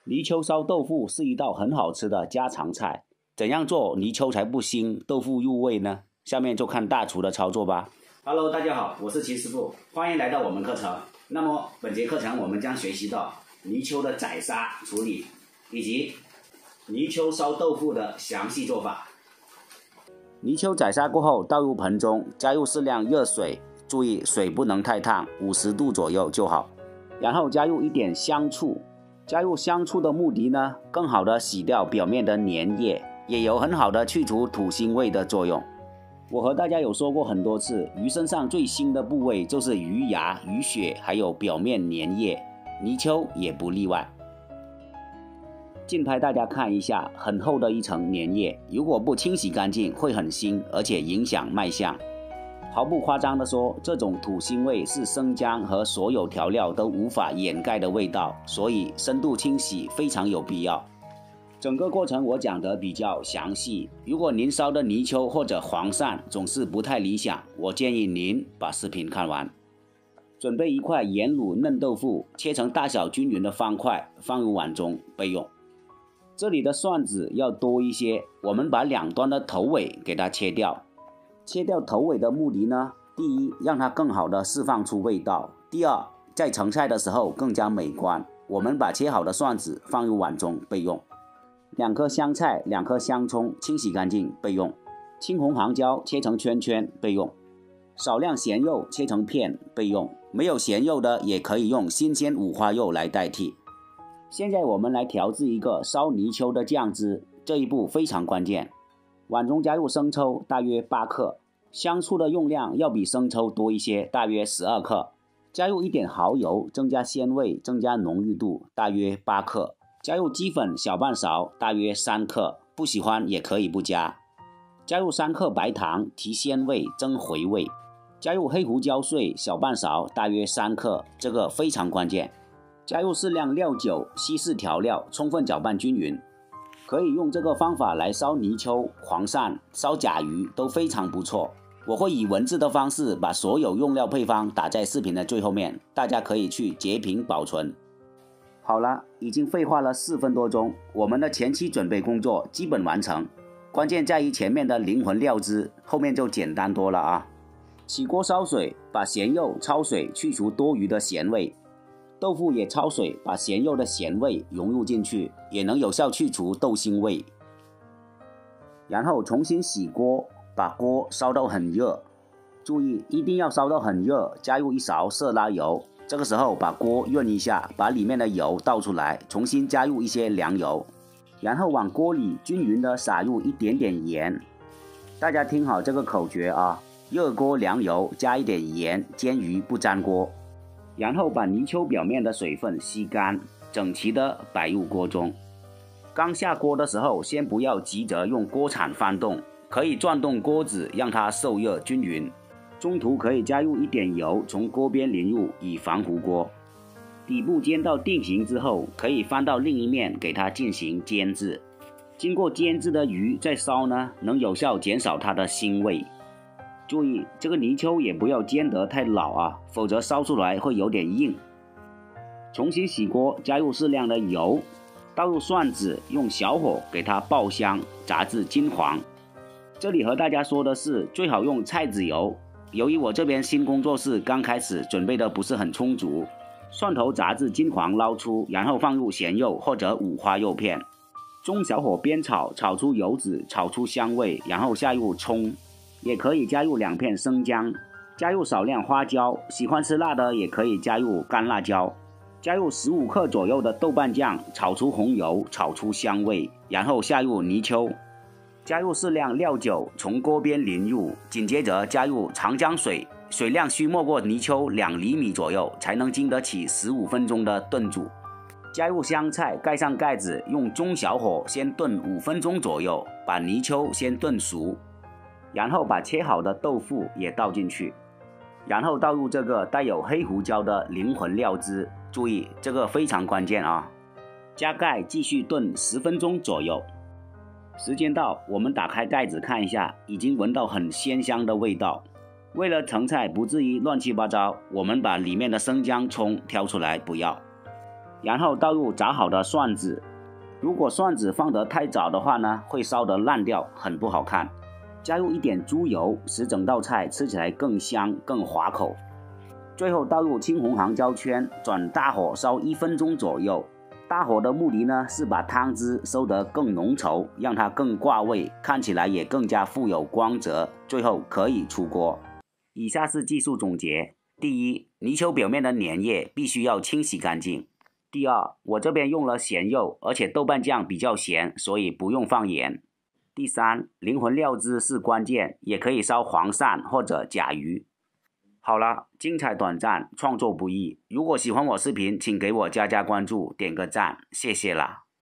泥鳅烧豆腐是一道很好吃的家常菜，怎样做泥鳅才不腥，豆腐入味呢？下面就看大厨的操作吧。Hello， 大家好，我是齐师傅，欢迎来到我们课程。那么本节课程我们将学习到泥鳅的宰杀处理，以及泥鳅烧豆腐的详细做法。泥鳅宰杀过后，倒入盆中，加入适量热水，注意水不能太烫，50度左右就好。然后加入一点香醋。加入香醋的目的呢，更好的洗掉表面的粘液，也有很好的去除土腥味的作用。我和大家有说过很多次，鱼身上最腥的部位就是鱼牙、鱼血，还有表面粘液，泥鳅也不例外。近拍大家看一下，很厚的一层粘液，如果不清洗干净会很腥，而且影响卖相。毫不夸张地说，这种土腥味是生姜和所有调料都无法掩盖的味道，所以深度清洗非常有必要。整个过程我讲得比较详细，如果您烧的泥鳅或者黄鳝总是不太理想，我建议您把视频看完。准备一块盐卤嫩豆腐，切成大小均匀的方块，放入碗中备用。这里的蒜子要多一些，我们把两端的头尾给它切掉。切掉头尾的目的呢，第一，让它更好的释放出味道；第二，在盛菜的时候更加美观。我们把切好的蒜子放入碗中备用。2颗香菜、2颗香葱清洗干净备用。青红杭椒切成圈圈备用。少量咸肉切成片备用。没有咸肉的也可以用新鲜五花肉来代替。现在我们来调制一个烧泥鳅的酱汁，这一步非常关键。碗中加入生抽大约8克，香醋的用量要比生抽多一些，大约12克。加入一点蚝油，增加鲜味，增加浓郁度，大约8克。加入鸡粉小半勺，大约3克，不喜欢也可以不加。加入3克白糖，提鲜味，增回味。加入黑胡椒碎小半勺，大约3克，这个非常关键。加入适量料酒，稀释调料，充分搅拌均匀。可以用这个方法来烧泥鳅、黄鳝、烧甲鱼都非常不错。我会以文字的方式把所有用料配方打在视频的最后面，大家可以去截屏保存。好了，已经废话了4分多钟，我们的前期准备工作基本完成，关键在于前面的灵魂料汁，后面就简单多了啊。起锅烧水，把咸肉焯水去除多余的咸味。豆腐也焯水，把咸肉的咸味融入进去，也能有效去除豆腥味。然后重新洗锅，把锅烧到很热，注意一定要烧到很热，加入1勺色拉油。这个时候把锅润一下，把里面的油倒出来，重新加入一些凉油，然后往锅里均匀的撒入一点点盐。大家听好这个口诀啊，热锅凉油，加一点盐，煎鱼不粘锅。然后把泥鳅表面的水分吸干，整齐的摆入锅中。刚下锅的时候，先不要急着用锅铲翻动，可以转动锅子让它受热均匀。中途可以加入一点油，从锅边淋入，以防糊锅。底部煎到定型之后，可以翻到另一面给它进行煎制。经过煎制的鱼再烧呢，能有效减少它的腥味。注意这个泥鳅也不要煎得太老啊，否则烧出来会有点硬。重新洗锅，加入适量的油，倒入蒜子，用小火给它爆香，炸至金黄。这里和大家说的是，最好用菜籽油。由于我这边新工作室刚开始，准备的不是很充足。蒜头炸至金黄捞出，然后放入咸肉或者五花肉片，中小火煸炒，炒出油脂，炒出香味，然后下入葱。也可以加入2片生姜，加入少量花椒，喜欢吃辣的也可以加入干辣椒，加入15克左右的豆瓣酱，炒出红油，炒出香味，然后下入泥鳅，加入适量料酒，从锅边淋入，紧接着加入长江水，水量需没过泥鳅2厘米左右，才能经得起15分钟的炖煮。加入香菜，盖上盖子，用中小火先炖5分钟左右，把泥鳅先炖熟。然后把切好的豆腐也倒进去，然后倒入这个带有黑胡椒的灵魂料汁，注意这个非常关键啊！加盖继续炖10分钟左右。时间到，我们打开盖子看一下，已经闻到很鲜香的味道。为了盛菜不至于乱七八糟，我们把里面的生姜、葱挑出来不要。 然后倒入炸好的蒜子。如果蒜子放得太早的话呢，会烧得烂掉，很不好看。加入一点猪油，使整道菜吃起来更香更滑口。最后倒入青红糖椒圈，转大火烧1分钟左右。大火的目的呢，是把汤汁收得更浓稠，让它更挂味，看起来也更加富有光泽。最后可以出锅。以下是技术总结：第一，泥鳅表面的粘液必须要清洗干净。第二，我这边用了咸肉，而且豆瓣酱比较咸，所以不用放盐。第三，灵魂料汁是关键，也可以烧黄鳝或者甲鱼。好了，精彩短暂，创作不易。如果喜欢我视频，请给我加关注，点个赞，谢谢啦。